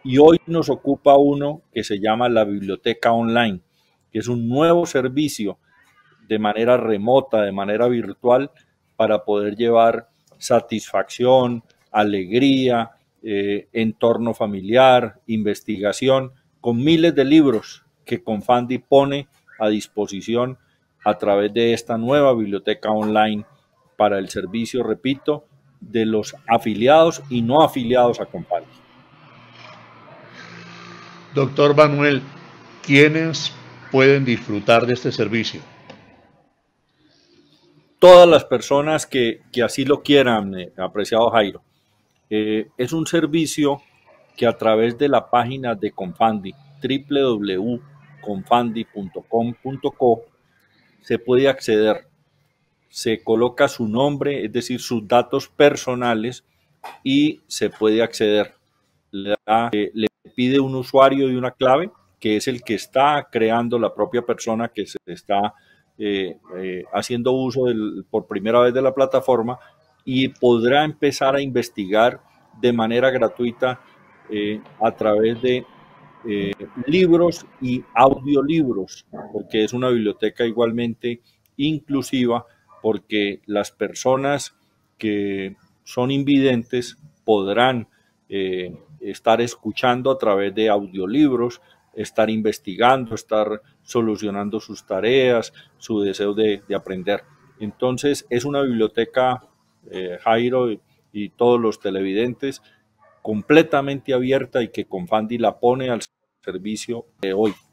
y hoy nos ocupa uno que se llama la biblioteca online, que es un nuevo servicio de manera remota, de manera virtual, para poder llevar satisfacción, alegría, entorno familiar, investigación, con miles de libros que Confandi pone a disposición a través de esta nueva biblioteca online para el servicio, repito, de los afiliados y no afiliados a Confandi. Doctor Manuel, ¿quiénes pueden disfrutar de este servicio? Todas las personas que así lo quieran, apreciado Jairo. Es un servicio que a través de la página de Confandi, www.confandi.com.co, se puede acceder. Se coloca su nombre, es decir, sus datos personales, y se puede acceder. Le pide un usuario y una clave, que es el que está creando la propia persona que se está haciendo uso por primera vez de la plataforma, y podrá empezar a investigar de manera gratuita a través de libros y audiolibros, porque es una biblioteca igualmente inclusiva, porque las personas que son invidentes podrán estar escuchando a través de audiolibros, estar investigando, estar solucionando sus tareas, su deseo de aprender. Entonces es una biblioteca, Jairo y todos los televidentes, completamente abierta, y que Confandi la pone al servicio de hoy.